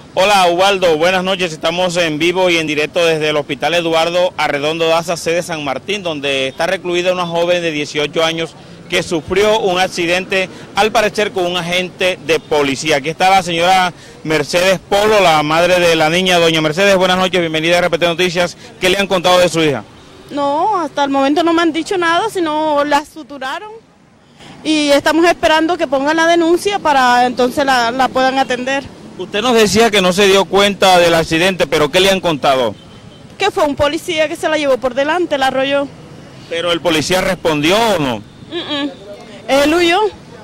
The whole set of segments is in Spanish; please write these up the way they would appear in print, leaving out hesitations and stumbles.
Hola Ubaldo, buenas noches, estamos en vivo y en directo desde el Hospital Eduardo Arredondo Daza, sede San Martín, donde está recluida una joven de 18 años que sufrió un accidente, al parecer con un agente de policía. Aquí está la señora Mercedes Polo, la madre de la niña. Doña Mercedes, buenas noches, bienvenida a RPT Noticias. ¿Qué le han contado de su hija? No, hasta el momento no me han dicho nada, sino la suturaron y estamos esperando que pongan la denuncia para entonces la puedan atender. Usted nos decía que no se dio cuenta del accidente, pero ¿qué le han contado? Que fue un policía que se la llevó por delante, la arrolló. ¿Pero el policía respondió o no? Él huyó.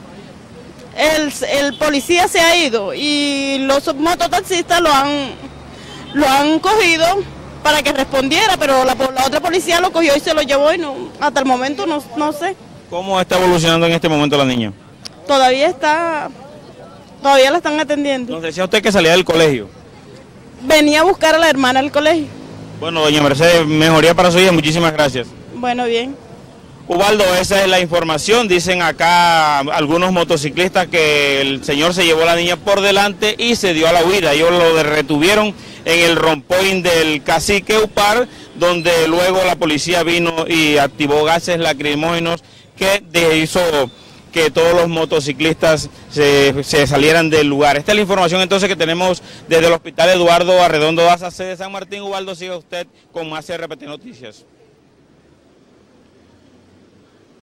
El policía se ha ido y los mototaxistas lo han cogido para que respondiera, pero la otra policía lo cogió y se lo llevó y no, hasta el momento no sé. ¿Cómo está evolucionando en este momento la niña? Todavía la están atendiendo. Nos decía usted que salía del colegio. Venía a buscar a la hermana al colegio. Bueno, doña Mercedes, mejoría para su hija, muchísimas gracias. Bueno, bien. Ubaldo, esa es la información. Dicen acá algunos motociclistas que el señor se llevó a la niña por delante y se dio a la huida. Ellos lo retuvieron en el rompoint del Cacique Upar, donde luego la policía vino y activó gases lacrimógenos que hizo que todos los motociclistas se salieran del lugar. Esta es la información entonces que tenemos desde el Hospital Eduardo Arredondo Daza, sede San Martín. Ubaldo, siga usted con más RPT Noticias.